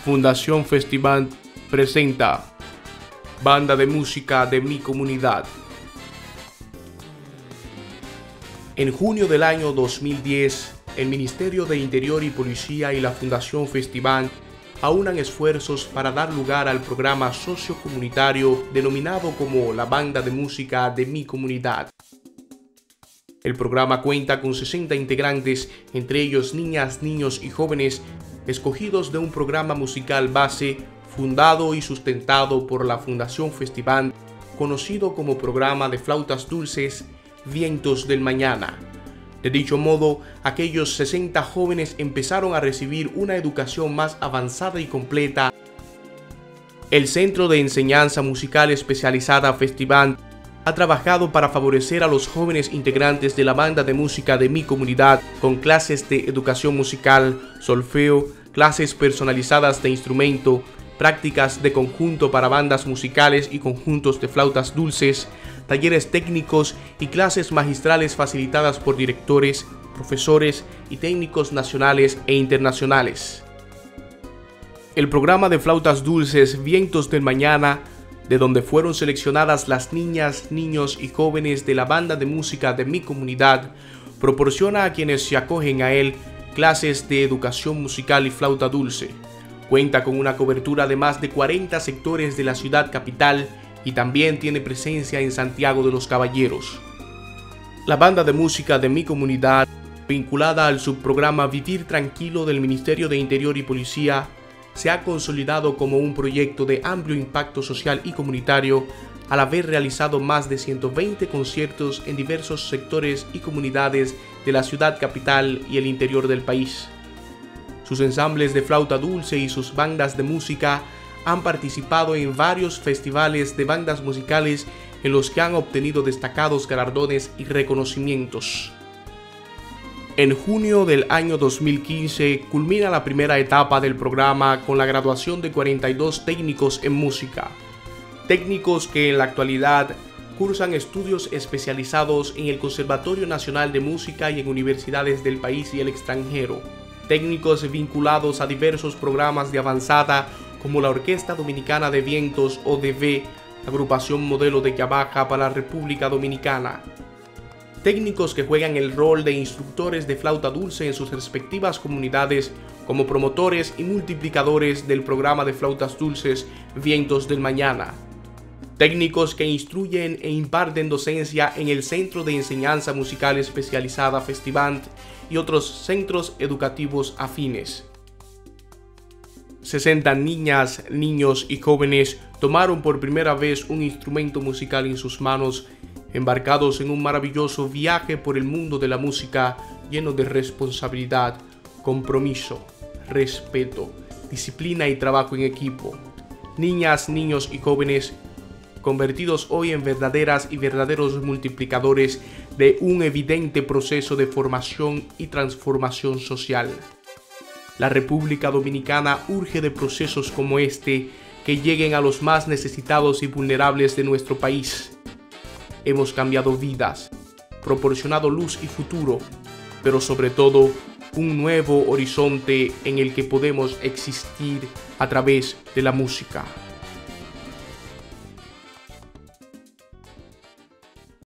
Fundación Festival presenta Banda de Música de mi Comunidad. En junio del año 2010, el Ministerio de Interior y Policía y la Fundación Festival aunan esfuerzos para dar lugar al programa sociocomunitario denominado como la Banda de Música de mi Comunidad. El programa cuenta con 60 integrantes, entre ellos niñas, niños y jóvenes, escogidos de un programa musical base fundado y sustentado por la Fundación Festival, conocido como Programa de Flautas Dulces Vientos del Mañana. De dicho modo, aquellos 60 jóvenes empezaron a recibir una educación más avanzada y completa. El Centro de Enseñanza Musical Especializada Festival ha trabajado para favorecer a los jóvenes integrantes de la banda de música de mi comunidad con clases de educación musical, solfeo, clases personalizadas de instrumento, prácticas de conjunto para bandas musicales y conjuntos de flautas dulces, talleres técnicos y clases magistrales facilitadas por directores, profesores y técnicos nacionales e internacionales. El programa de flautas dulces Vientos del Mañana, de donde fueron seleccionadas las niñas, niños y jóvenes de la banda de música de mi comunidad, proporciona a quienes se acogen a él clases de educación musical y flauta dulce. Cuenta con una cobertura de más de 40 sectores de la ciudad capital y también tiene presencia en Santiago de los Caballeros. La banda de música de mi comunidad, vinculada al subprograma Vivir Tranquilo del Ministerio de Interior y Policía, se ha consolidado como un proyecto de amplio impacto social y comunitario al haber realizado más de 120 conciertos en diversos sectores y comunidades de la ciudad capital y el interior del país. Sus ensambles de flauta dulce y sus bandas de música han participado en varios festivales de bandas musicales en los que han obtenido destacados galardones y reconocimientos. En junio del año 2015 culmina la primera etapa del programa con la graduación de 42 técnicos en música. Técnicos que en la actualidad cursan estudios especializados en el Conservatorio Nacional de Música y en universidades del país y el extranjero. Técnicos vinculados a diversos programas de avanzada como la Orquesta Dominicana de Vientos ODV, agrupación modelo de Yamaha para la República Dominicana. Técnicos que juegan el rol de instructores de flauta dulce en sus respectivas comunidades como promotores y multiplicadores del programa de flautas dulces Vientos del Mañana. Técnicos que instruyen e imparten docencia en el Centro de Enseñanza Musical Especializada Festival y otros centros educativos afines. 60 niñas, niños y jóvenes tomaron por primera vez un instrumento musical en sus manos, embarcados en un maravilloso viaje por el mundo de la música lleno de responsabilidad, compromiso, respeto, disciplina y trabajo en equipo. Niñas, niños y jóvenes convertidos hoy en verdaderas y verdaderos multiplicadores de un evidente proceso de formación y transformación social. La República Dominicana urge de procesos como este que lleguen a los más necesitados y vulnerables de nuestro país. Hemos cambiado vidas, proporcionado luz y futuro, pero sobre todo un nuevo horizonte en el que podemos existir a través de la música.